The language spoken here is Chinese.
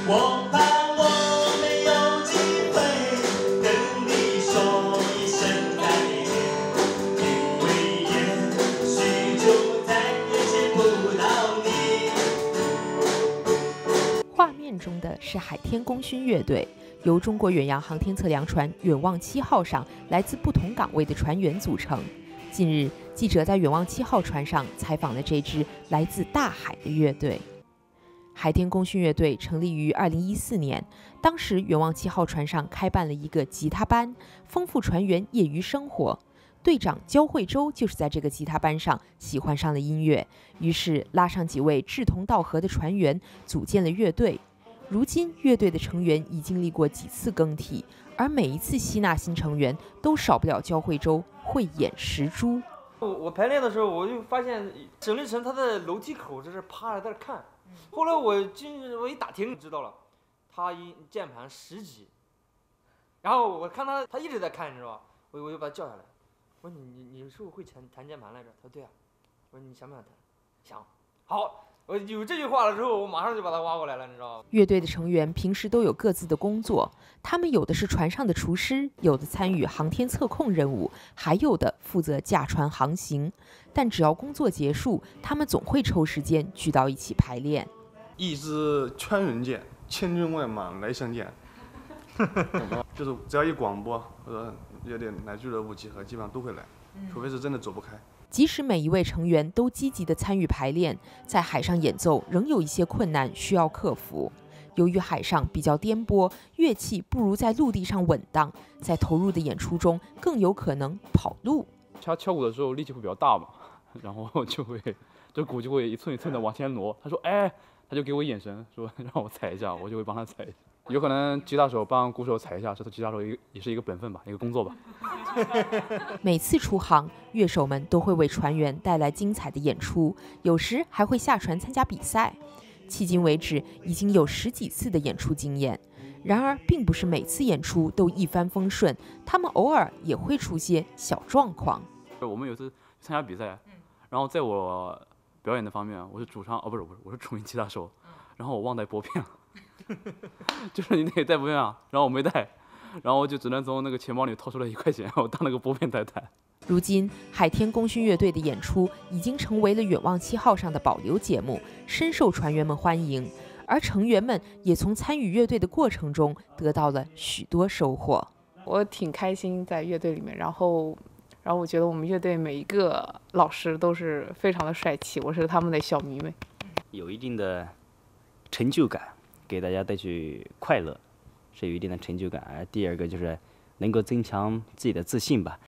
我怕我没有机会跟你说一声再见，因为也许就再也见不到你。 画面中的是海天功勋乐队，由中国远洋航天测量船远望7号上来自不同岗位的船员组成。近日，记者在远望7号船上采访了这支来自大海的乐队。海天功勋乐队成立于2014年，当时远望7号船上开办了一个吉他班，丰富船员业余生活。队长焦慧洲就是在这个吉他班上喜欢上了音乐，于是拉上几位志同道合的船员，组建了乐队。如今，乐队的成员已经历过几次更替，而每一次吸纳新成员，都少不了焦慧洲慧眼识珠。 我排练的时候，我就发现沈立成他在楼梯口这是趴着在那看。后来我一打听知道了，他键盘10级，然后我看他一直在看，你知道吧？我就把他叫下来，我说你是不是会弹键盘来着？他说对啊。我说你想不想弹？想。好。我有这句话了之后，我马上就把他挖过来了，你知道吗？ 乐队的成员平时都有各自的工作，他们有的是船上的厨师，有的参与航天测控任务，还有的负责驾船航行。但只要工作结束，他们总会抽时间聚到一起排练。 一支穿云箭，千军万马来相见。就是只要一广播或者有点来俱乐部集合，基本上都会来，除非是真的走不开。 即使每一位成员都积极地参与排练，在海上演奏仍有一些困难需要克服。由于海上比较颠簸，乐器不如在陆地上稳当，在投入的演出中更有可能跑路。 敲鼓的时候力气会比较大嘛，然后这鼓就会一寸一寸的往前挪。他说：“哎。”他就给我眼神说让我踩一下，我就会帮他踩一下。有可能吉他手帮鼓手踩一下，这吉他手也是一个本分吧，一个工作吧。 每次出航，乐手们都会为船员带来精彩的演出，有时还会下船参加比赛。迄今为止，已经有10几次的演出经验。然而，并不是每次演出都一帆风顺，他们偶尔也会出些小状况。 我们有次参加比赛，然后在我表演的方面，我是主唱，不是，我是主音吉他手，然后我忘带拨片了，就是你得带拨片啊，然后我没带，然后我就只能从那个钱包里掏出来1块钱，我当那个拨片在弹。 如今，海天功勋乐队的演出已经成为了远望7号上的保留节目，深受船员们欢迎，而成员们也从参与乐队的过程中得到了许多收获。 我挺开心在乐队里面，然后我觉得我们乐队每一个老师都是非常的帅气，我是他们的小迷妹， 有一定的成就感，给大家带去快乐，是有一定的成就感。而第二个就是能够增强自己的自信吧。